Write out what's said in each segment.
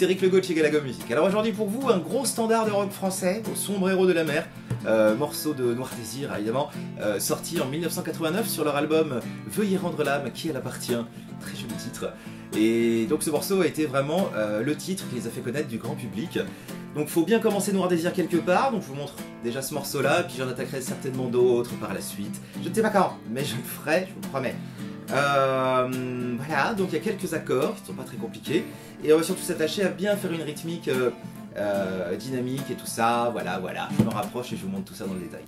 c'est Rick Legault de chez Galago Music. Alors aujourd'hui pour vous, un gros standard de rock français, au sombre héros de la mer, morceau de Noir Désir évidemment, sorti en 1989 sur leur album Veuillez rendre l'âme qui elle appartient, très joli titre. Et donc ce morceau a été vraiment le titre qui les a fait connaître du grand public. Donc faut bien commencer Noir Désir quelque part, donc je vous montre déjà ce morceau là, puis j'en attaquerai certainement d'autres par la suite. Je ne sais pas quand, mais je le ferai, je vous le promets. Voilà, donc il y a quelques accords qui ne sont pas très compliqués, et on va surtout s'attacher à bien faire une rythmique dynamique et tout ça, voilà, je me rapproche et je vous montre tout ça dans le détail.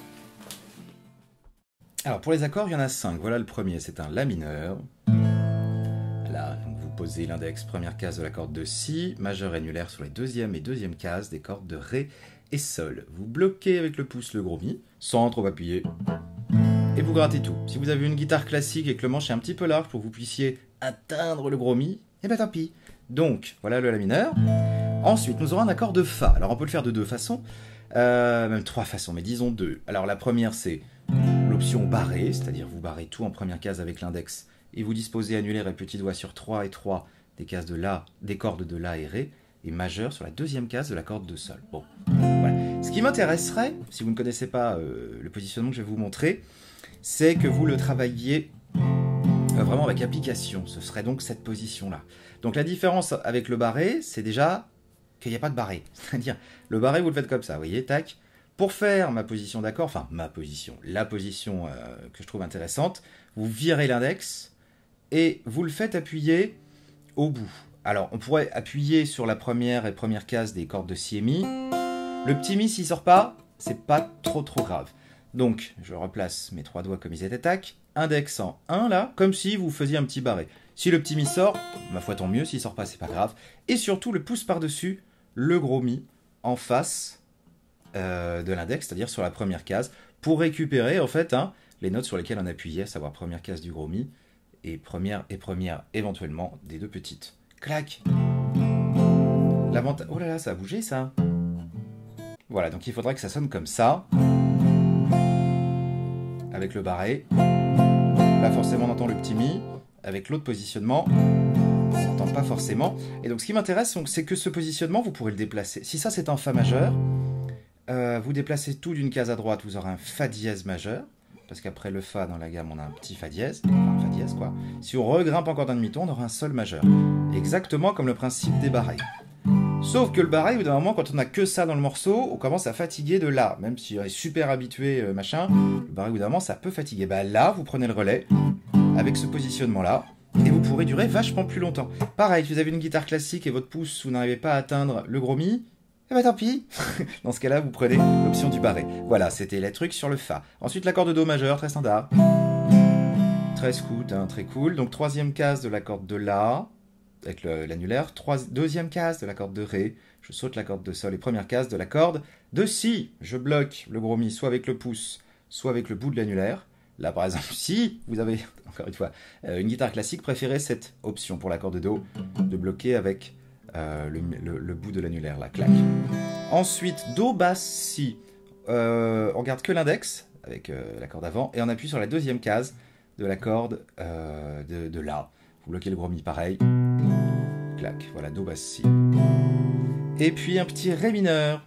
Alors pour les accords, il y en a 5, voilà le premier, c'est un La mineur. Là, donc vous posez l'index, première case de la corde de Si, majeur annulaire sur les deuxième et deuxième cases des cordes de Ré et Sol. Vous bloquez avec le pouce le gros Mi, sans trop appuyer, et vous grattez tout. Si vous avez une guitare classique et que le manche est un petit peu large pour que vous puissiez atteindre le gros Mi, eh ben tant pis. Donc, voilà le La mineur. Ensuite, nous aurons un accord de Fa. Alors on peut le faire de deux façons, même trois façons, mais disons deux. Alors la première, c'est l'option barrée, c'est-à-dire vous barrez tout en première case avec l'index, et vous disposez annulaire et petit doigt sur 3 et 3 des cases de La, des cordes de La et Ré, et majeur sur la deuxième case de la corde de Sol. Bon, voilà. Ce qui m'intéresserait, si vous ne connaissez pas le positionnement que je vais vous montrer, c'est que vous le travailliez vraiment avec application. Ce serait donc cette position-là. Donc la différence avec le barré, c'est déjà qu'il n'y a pas de barré. C'est-à-dire, le barré, vous le faites comme ça, vous voyez, tac. Pour faire ma position d'accord, enfin ma position, la position que je trouve intéressante, vous virez l'index et vous le faites appuyer au bout. Alors, on pourrait appuyer sur la première et première case des cordes de Si et Mi. Le petit Mi, s'il sort pas, c'est pas trop grave. Donc, je replace mes trois doigts comme ils étaient, tac, index en 1 là, comme si vous faisiez un petit barré. Si le petit Mi sort, ma foi tant mieux, s'il sort pas, c'est pas grave. Et surtout, le pouce par-dessus, le gros Mi en face de l'index, c'est-à-dire sur la première case, pour récupérer en fait les notes sur lesquelles on appuyait, à savoir première case du gros Mi et première éventuellement des deux petites. Clac. L'avantage... Oh là là, ça a bougé ça. Voilà, donc il faudrait que ça sonne comme ça, avec le barré. Là forcément on entend le petit Mi, avec l'autre positionnement, on n'entend pas forcément. Et donc ce qui m'intéresse, c'est que ce positionnement, vous pourrez le déplacer. Si ça c'est un Fa majeur, vous déplacez tout d'une case à droite, vous aurez un Fa dièse majeur, parce qu'après le Fa dans la gamme, on a un petit Fa dièse, enfin un Fa dièse quoi. Si on regrimpe encore d'un demi-ton, on aura un Sol majeur. Exactement comme le principe des barrés. Sauf que le barré, au bout d'un moment, quand on n'a que ça dans le morceau, on commence à fatiguer de là. Même si on est super habitué, machin, le barré, au bout d'un moment, ça peut fatiguer. Bah là, vous prenez le relais, avec ce positionnement-là, et vous pourrez durer vachement plus longtemps. Pareil, si vous avez une guitare classique et votre pouce, vous n'arrivez pas à atteindre le gros Mi, eh ben tant pis. Dans ce cas-là, vous prenez l'option du barré. Voilà, c'était les trucs sur le Fa. Ensuite, l'accord de Do majeur, très standard. Très scout, très cool. Donc, troisième case de la corde de La, avec l'annulaire. Deuxième case de la corde de Ré. Je saute la corde de Sol. Et première case de la corde de Si. Je bloque le gros Mi soit avec le pouce, soit avec le bout de l'annulaire. Là, par exemple, si vous avez, encore une fois, une guitare classique, préférez cette option pour l'accord de Do, de bloquer avec le bout de l'annulaire, la claque. Ensuite, Do basse Si. On garde que l'index avec la corde avant et on appuie sur la deuxième case de la corde de La. Vous bloquez le gros Mi pareil. Clac. Voilà, Do basse Si. Et puis un petit Ré mineur.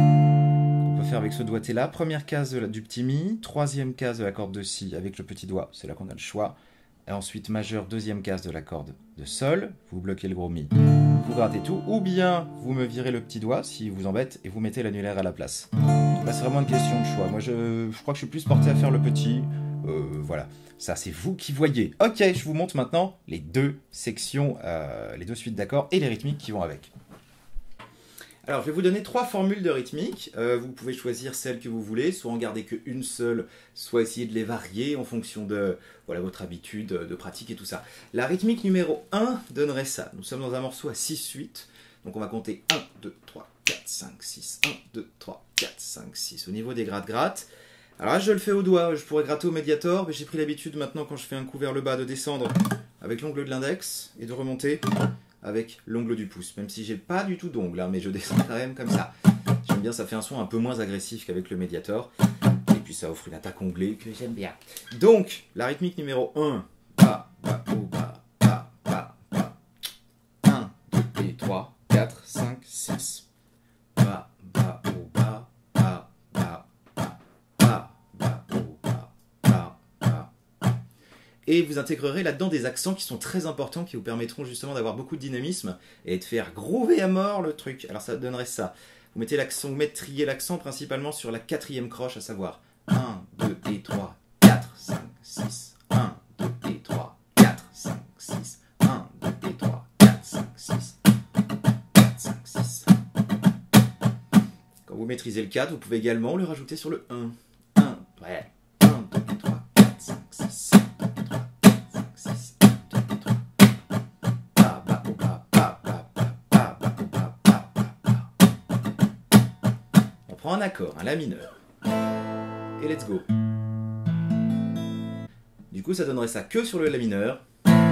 On peut faire avec ce doigté là. Première case du petit Mi. Troisième case de la corde de Si avec le petit doigt. C'est là qu'on a le choix. Et ensuite majeur, deuxième case de la corde de Sol. Vous bloquez le gros Mi. Vous grattez tout, ou bien vous me virez le petit doigt si vous embête et vous mettez l'annulaire à la place. Là, c'est vraiment une question de choix. Moi, je crois que je suis plus porté à faire le petit. Voilà, ça c'est vous qui voyez. Ok, je vous montre maintenant les deux sections, les deux suites d'accords et les rythmiques qui vont avec. Alors, je vais vous donner trois formules de rythmique. Vous pouvez choisir celle que vous voulez, soit en garder qu'une seule, soit essayer de les varier en fonction de voilà, votre habitude de pratique et tout ça. La rythmique numéro 1 donnerait ça. Nous sommes dans un morceau à 6 suites. Donc, on va compter 1, 2, 3, 4, 5, 6. 1, 2, 3, 4, 5, 6. Au niveau des gratte-gratte. Alors là, je le fais au doigt. Je pourrais gratter au médiator, mais j'ai pris l'habitude maintenant, quand je fais un coup vers le bas, de descendre avec l'ongle de l'index et de remonter avec l'ongle du pouce, même si j'ai pas du tout d'ongle, mais je descends quand même comme ça. J'aime bien, ça fait un son un peu moins agressif qu'avec le médiator, et puis ça offre une attaque onglée que j'aime bien. Donc, la rythmique numéro 1, ba, ba, ou, ba, ba, ba, ba. 1, 2 et 3, 4. Et vous intégrerez là-dedans des accents qui sont très importants, qui vous permettront justement d'avoir beaucoup de dynamisme et de faire groover à mort le truc. Alors ça donnerait ça. Vous mettez l'accent, vous mettriez l'accent principalement sur la 4e croche, à savoir 1, 2 et 3, 4, 5, 6, 1, 2 et 3, 4, 5, 6, 1, 2 et 3, 4, 5, 6, 4, 5, 6. Quand vous maîtrisez le 4, vous pouvez également le rajouter sur le 1. 1, ouais. 1, 2 et 3, 4, 5, 6, 1, 2 et 3, 4, 5, 6, 1, 2 et 3. Ba, ba, oh, ba, ba, ba, ba, ba, ba, oh, ba, ba, ba, ba. On prend un accord, un La mineur. Et let's go. Du coup, ça donnerait ça que sur le La mineur.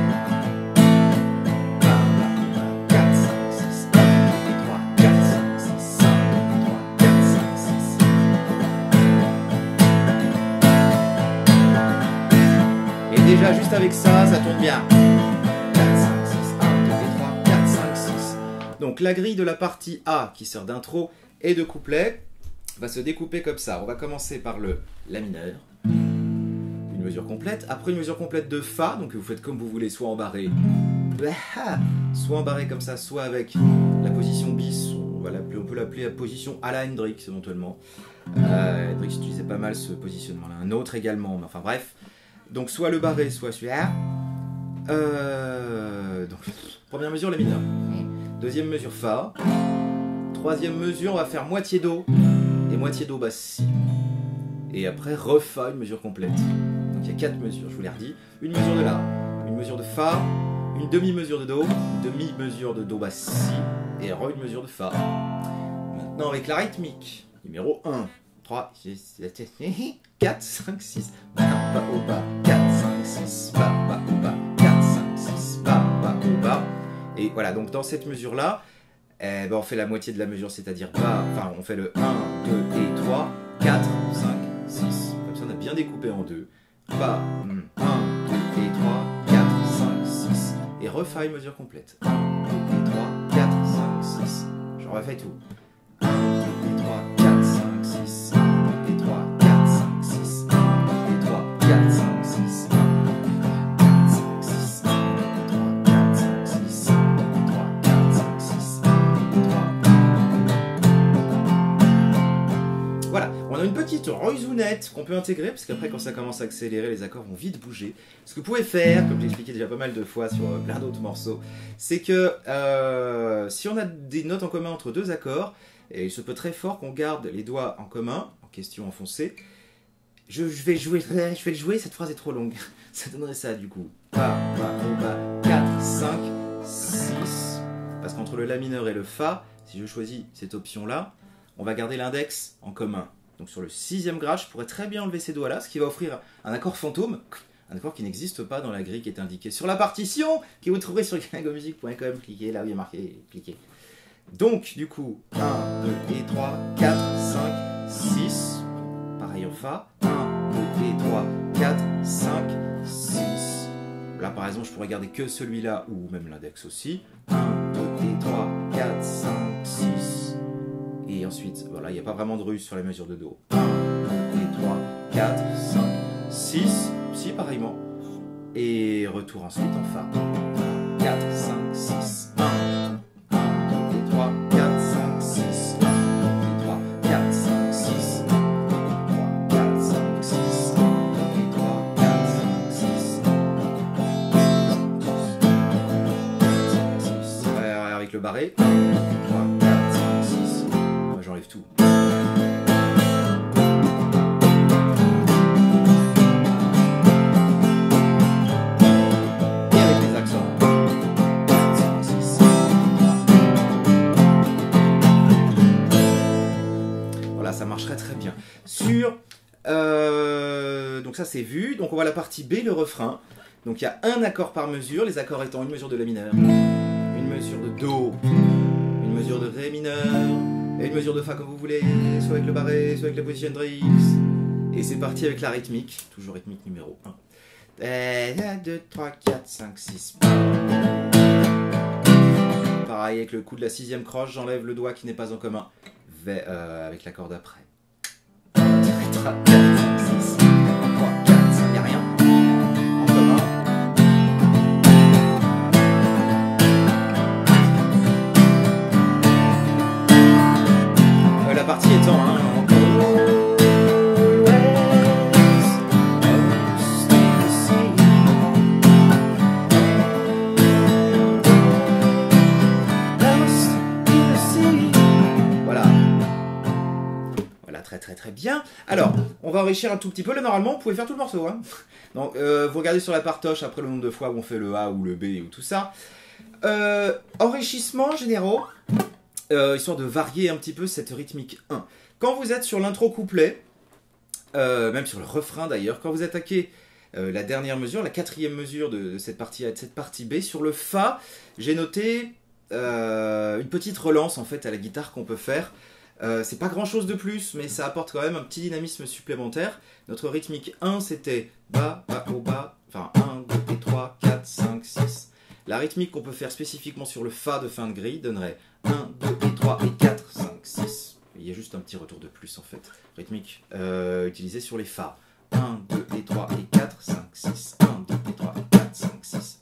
Déjà, juste avec ça, ça tourne bien. 4, 5, 6, 1, 2 et 3, 4, 5, 6. Donc la grille de la partie A, qui sert d'intro et de couplet, va se découper comme ça. On va commencer par le La mineur, une mesure complète. Après une mesure complète de Fa, donc vous faites comme vous voulez, soit embarré, soit embarré comme ça, soit avec la position bis. On peut l'appeler la position à la Hendrix éventuellement. Hendrix utilisait pas mal ce positionnement-là. Un autre également, mais enfin bref. Donc soit le barré, soit celui-là. Donc, première mesure, La mineur. Deuxième mesure, Fa. Troisième mesure, on va faire moitié Do. Et moitié Do basse Si. Et après, Re-Fa, une mesure complète. Donc il y a 4 mesures, je vous l'ai redit. Une mesure de La, une mesure de Fa, une demi-mesure de Do, une demi-mesure de Do basse Si, et Re, une mesure de Fa. Maintenant avec la rythmique. Numéro 1. 3, 6, 7, 4, 5, 6, ba, ba, oh, ba, 4, 5, 6, ba, ba, oh, ba, 4, 5, 6, ba, ba, oh, ba. Et voilà, donc dans cette mesure-là, on fait la moitié de la mesure, c'est-à-dire ba, enfin on fait le 1, 2 et 3, 4, 5, 6. Comme ça on a bien découpé en deux. Ba, 1, 2 et 3, 4, 5, 6. Et refait une mesure complète. 1, 2 et 3, 4, 5, 6. Je refais tout. 1, 2 et 3, 4, 5, 6. 1, 2 et 3, 4, 5, 6. 1, 2 et 3, 4, 5, 6. 1, 4, 5, 6. 1, 2 et 3, 4, 5, 6. 1, 2 et 3, 4, 5, 6. 1, 2 et 3. Voilà, on a une petite roisounette qu'on peut intégrer, parce qu'après quand ça commence à accélérer, les accords vont vite bouger. Ce que vous pouvez faire, comme j'ai expliqué déjà pas mal de fois sur plein d'autres morceaux, c'est que si on a des notes en commun entre deux accords, et il se peut très fort qu'on garde les doigts en commun, en question enfoncée. Je vais le jouer, cette phrase est trop longue. Ça donnerait ça du coup. Ba, ba, oh, ba, 4, 5, 6. Parce qu'entre le La mineur et le Fa, si je choisis cette option-là, on va garder l'index en commun. Donc sur le 6e grade, je pourrais très bien enlever ces doigts-là, ce qui va offrir un accord fantôme, un accord qui n'existe pas dans la grille qui est indiquée sur la partition, que vous trouverez sur gringomusic.com. Cliquez là où il est marqué, cliquez. Donc, du coup, 1, 2 et 3, 4, 5, 6. Pareil au Fa. 1, 2 et 3, 4, 5, 6. Là, par exemple, je pourrais garder que celui-là, ou même l'index aussi. 1, 2 et 3, 4, 5, 6. Et ensuite, voilà, il n'y a pas vraiment de ruse sur la mesure de Do. 1, 2 et 3, 4, 5, 6. Si, pareillement. Et retour ensuite en Fa. 4, 5, 6, 1. 3, 4, 5, 6, 1, 2, 3, 4, 5, 6, 1, 2, 3, 4, 5, 6, 1, 2, 3, 4, 5, 6, 1, 2, 6. Avec le barré, 1, 2, 3, 4, 5, 6. Moi j'enlève tout. Et avec les accents. Ça marcherait très bien. Donc ça c'est vu. Donc on voit la partie B, le refrain. Donc il y a un accord par mesure, les accords étant une mesure de La mineur, une mesure de Do, une mesure de Ré mineur, et une mesure de Fa comme vous voulez, soit avec le barré, soit avec la position Hendrix. Et c'est parti avec la rythmique, toujours rythmique numéro 1. 1, 2, 3, 4, 5, 6. Pareil avec le coup de la 6e croche, j'enlève le doigt qui n'est pas en commun. Avec l'accord d'après. 3, 4, 5, 6, 3, 4, il n'y a rien en commun. partie étant hein, très bien. Alors, on va enrichir un tout petit peu. Là, normalement, vous pouvez faire tout le morceau. Hein. Donc, vous regardez sur la partoche après le nombre de fois où on fait le A ou le B ou tout ça. Enrichissement généraux, histoire de varier un petit peu cette rythmique 1. Quand vous êtes sur l'intro couplet, même sur le refrain d'ailleurs, quand vous attaquez la dernière mesure, la 4e mesure de cette partie A et de cette partie B, sur le Fa, j'ai noté une petite relance en fait à la guitare qu'on peut faire. C'est pas grand chose de plus, mais ça apporte quand même un petit dynamisme supplémentaire. Notre rythmique 1, c'était bas, bas, haut, bas, enfin 1, 2 et 3, 4, 5, 6. La rythmique qu'on peut faire spécifiquement sur le Fa de fin de grille donnerait 1, 2 et 3 et 4, 5, 6. Il y a juste un petit retour de plus en fait. Rythmique utilisée sur les Fa. 1, 2 et 3 et 4, 5, 6. 1, 2 et 3 et 4, 5, 6.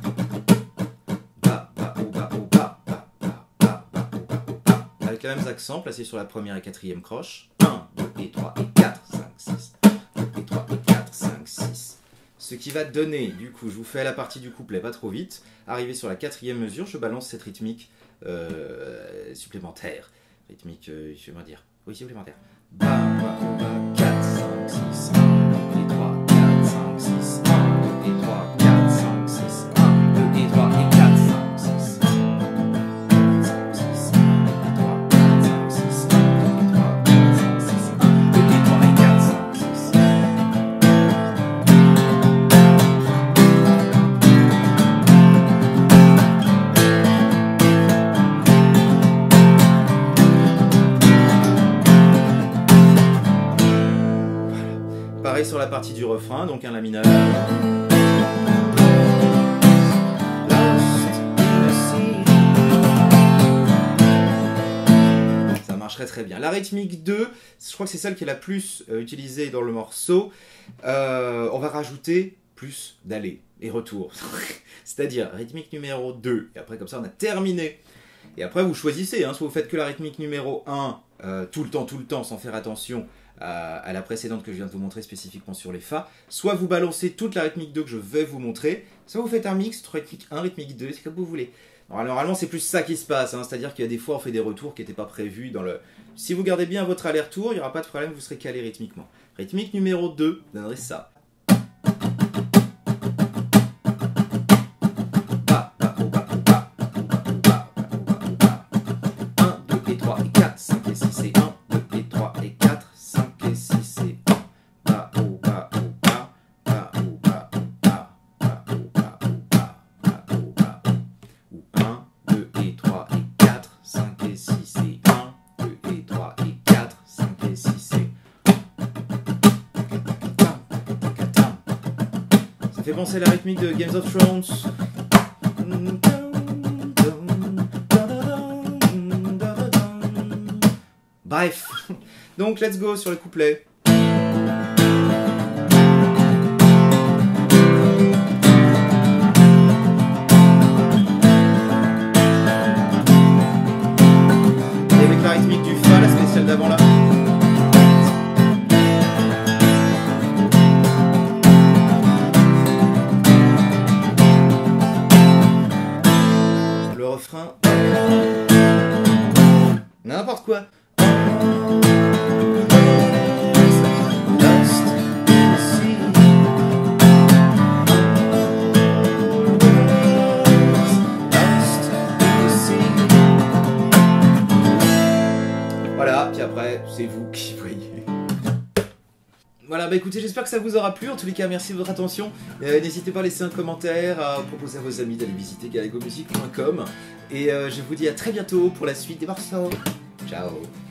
Avec les mêmes accents placés sur la première et 4e croche. 1, 2 et 3 et 4, 5, 6. 2 et 3 et 4, 5, 6. Ce qui va donner, du coup, je vous fais la partie du couplet pas trop vite. Arrivé sur la 4e mesure, je balance cette rythmique supplémentaire. Rythmique, je vais dire. Oui, supplémentaire. Bas, bas, bas, 4, 5, 6. 1, 2 et 3, 4, 5, 6. 1, 2 et 3, 4, 5, 6. 1, 2 et 3 et 4, 5, 6. Pareil sur la partie du refrain, donc un La mineur. Ça marcherait très bien. La rythmique 2, je crois que c'est celle qui est la plus utilisée dans le morceau. On va rajouter plus d'aller et retour. C'est-à-dire rythmique numéro 2. Et après, comme ça, on a terminé. Et après, vous choisissez. Hein, soit vous faites que la rythmique numéro 1 tout le temps, sans faire attention à la précédente que je viens de vous montrer spécifiquement sur les Fa, soit vous balancez toute la rythmique 2 que je vais vous montrer, soit vous faites un mix entre rythmique 1, rythmique 2, c'est comme vous voulez. Alors, normalement, c'est plus ça qui se passe, hein, c'est-à-dire qu'il y a des fois, on fait des retours qui n'étaient pas prévus dans le... Si vous gardez bien votre aller-retour, il n'y aura pas de problème, vous serez calé rythmiquement. Rythmique numéro 2 donnerait ça. Ça fait penser à la rythmique de Games of Thrones. Bref, donc let's go sur le couplet. Et avec la rythmique du Fa, la spéciale d'avant là. Le refrain. N'importe quoi. Voilà, puis après, c'est vous qui voyez. Voilà, bah écoutez, j'espère que ça vous aura plu. En tous les cas, merci de votre attention. N'hésitez pas à laisser un commentaire, à proposer à vos amis d'aller visiter galagomusic.com. Et je vous dis à très bientôt pour la suite des morceaux. Ciao.